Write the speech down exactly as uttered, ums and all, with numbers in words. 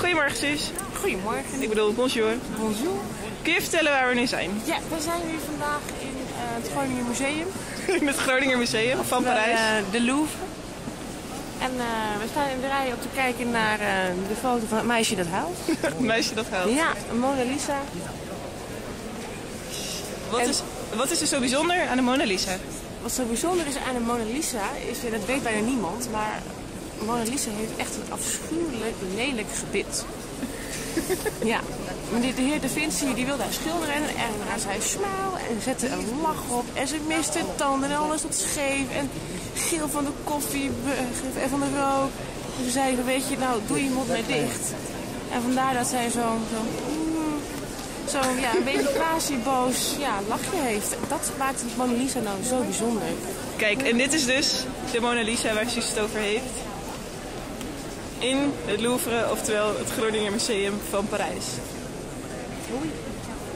Goedemorgen, Suus. Goedemorgen. Ik bedoel, bonjour. Bonjour. Kun je vertellen waar we nu zijn? Ja, we zijn nu vandaag in uh, het Groninger Museum. In het Groninger Museum van Parijs. Bij, uh, de Louvre. En uh, we staan in de rij om te kijken naar uh, de foto van het meisje dat huilt. Het meisje dat huilt. Ja, Mona Lisa. Wat, en, is, wat is er zo bijzonder aan de Mona Lisa? Wat zo bijzonder is aan de Mona Lisa, is, en dat weet bijna niemand, maar Mona Lisa heeft echt een afschuwelijk lelijk gebit. Ja, maar de heer Da Vinci die wilde haar schilderen en haar zei smaal en zette een lach op en ze miste tanden en alles wat scheef en geel van de koffie en van de rook. En ze zei, weet je, nou doe je mond maar dicht. En vandaar dat zij zo'n zo, zo, ja, een beetje quasi-boos ja, lachje heeft. Dat maakt de Mona Lisa nou zo bijzonder. Kijk, en dit is dus de Mona Lisa waar Suus het over heeft. In het Louvre, oftewel het Groninger Museum van Parijs.